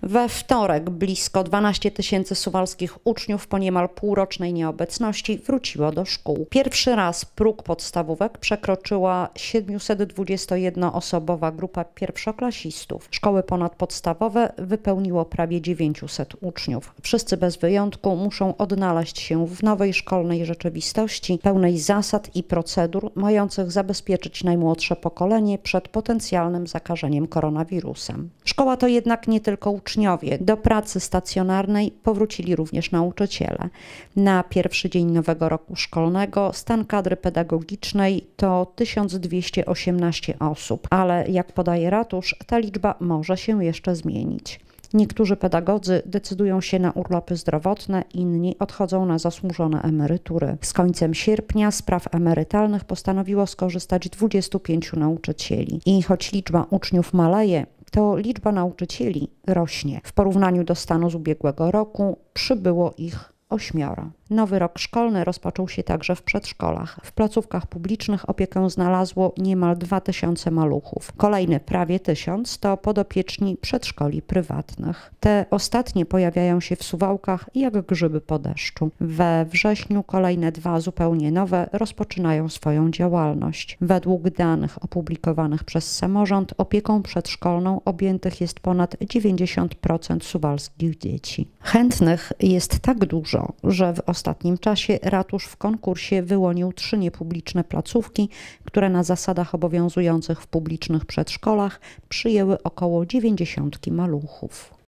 We wtorek blisko 12 tysięcy suwalskich uczniów po niemal półrocznej nieobecności wróciło do szkół. Pierwszy raz próg podstawówek przekroczyła 721-osobowa grupa pierwszoklasistów. Szkoły ponadpodstawowe wypełniło prawie 900 uczniów. Wszyscy bez wyjątku muszą odnaleźć się w nowej szkolnej rzeczywistości, pełnej zasad i procedur, mających zabezpieczyć najmłodsze pokolenie przed potencjalnym zakażeniem koronawirusem. Szkoła to jednak nie tylko uczniowie. Do pracy stacjonarnej powrócili również nauczyciele. Na pierwszy dzień nowego roku szkolnego stan kadry pedagogicznej to 1218 osób, ale jak podaje ratusz, ta liczba może się jeszcze zmienić. Niektórzy pedagodzy decydują się na urlopy zdrowotne, inni odchodzą na zasłużone emerytury. Z końcem sierpnia z praw emerytalnych postanowiło skorzystać 25 nauczycieli. I choć liczba uczniów maleje, to liczba nauczycieli rośnie. W porównaniu do stanu z ubiegłego roku przybyło ich 8. Nowy rok szkolny rozpoczął się także w przedszkolach. W placówkach publicznych opiekę znalazło niemal 2000 maluchów. Kolejne prawie 1000 to podopieczni przedszkoli prywatnych. Te ostatnie pojawiają się w Suwałkach jak grzyby po deszczu. We wrześniu kolejne 2 zupełnie nowe rozpoczynają swoją działalność. Według danych opublikowanych przez samorząd opieką przedszkolną objętych jest ponad 90% suwalskich dzieci. Chętnych jest tak dużo, że w ostatnim czasie ratusz w konkursie wyłonił 3 niepubliczne placówki, które na zasadach obowiązujących w publicznych przedszkolach przyjęły około 90 maluchów.